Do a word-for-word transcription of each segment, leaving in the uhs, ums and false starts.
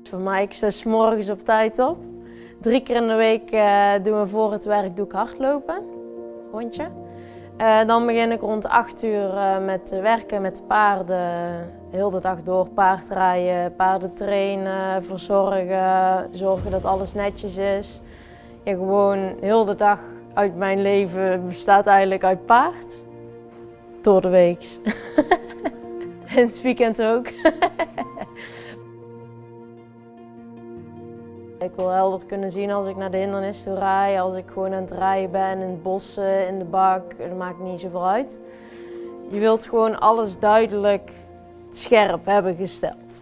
Voor mij, ik sta 's morgens op tijd op. Drie keer in de week uh, doen we voor het werk doe ik hardlopen, rondje. Uh, dan begin ik rond acht uur uh, met werken met de paarden. Heel de dag door paardrijden, paarden trainen, verzorgen, zorgen dat alles netjes is. Ja, gewoon heel de dag uit mijn leven bestaat eigenlijk uit paard. Door de week. En het weekend ook. Ik wil helder kunnen zien als ik naar de hindernis toe rij, als ik gewoon aan het rijden ben in het bos, in de bak, dat maakt niet zoveel uit. Je wilt gewoon alles duidelijk scherp hebben gesteld.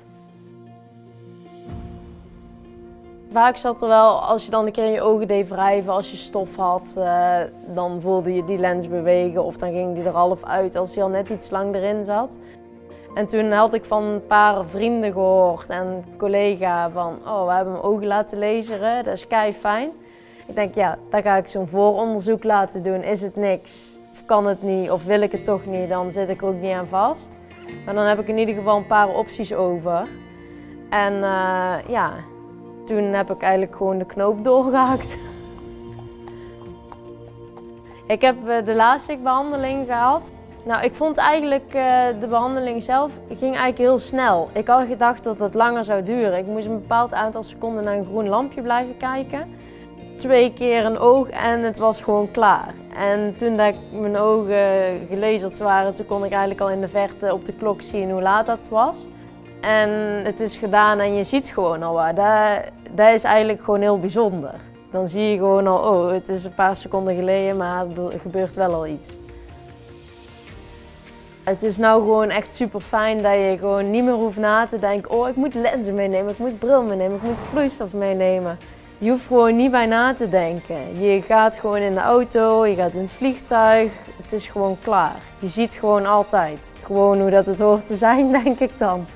Vaak zat er wel, als je dan een keer in je ogen deed wrijven, als je stof had, uh, dan voelde je die lens bewegen of dan ging die er half uit als hij al net iets lang erin zat. En toen had ik van een paar vrienden gehoord en een collega van, oh, we hebben hem ogen laten laseren, dat is kei fijn. Ik denk, ja, dan ga ik zo'n vooronderzoek laten doen. Is het niks? Of kan het niet? Of wil ik het toch niet? Dan zit ik er ook niet aan vast. Maar dan heb ik in ieder geval een paar opties over. En uh, ja, toen heb ik eigenlijk gewoon de knoop doorgehakt. Ik heb de LASIK-behandeling gehad. Nou, ik vond eigenlijk uh, de behandeling zelf ging eigenlijk heel snel. Ik had gedacht dat het langer zou duren. Ik moest een bepaald aantal seconden naar een groen lampje blijven kijken. Twee keer een oog en het was gewoon klaar. En toen dat ik mijn ogen gelazerd waren, toen kon ik eigenlijk al in de verte op de klok zien hoe laat dat was. En het is gedaan en je ziet gewoon al wat. Dat, dat is eigenlijk gewoon heel bijzonder. Dan zie je gewoon al, oh, het is een paar seconden geleden, maar er gebeurt wel al iets. Het is nou gewoon echt super fijn dat je gewoon niet meer hoeft na te denken, oh, ik moet lenzen meenemen, ik moet bril meenemen, ik moet vloeistof meenemen. Je hoeft gewoon niet bij na te denken. Je gaat gewoon in de auto, je gaat in het vliegtuig, het is gewoon klaar. Je ziet gewoon altijd. Gewoon hoe dat het hoort te zijn, denk ik dan.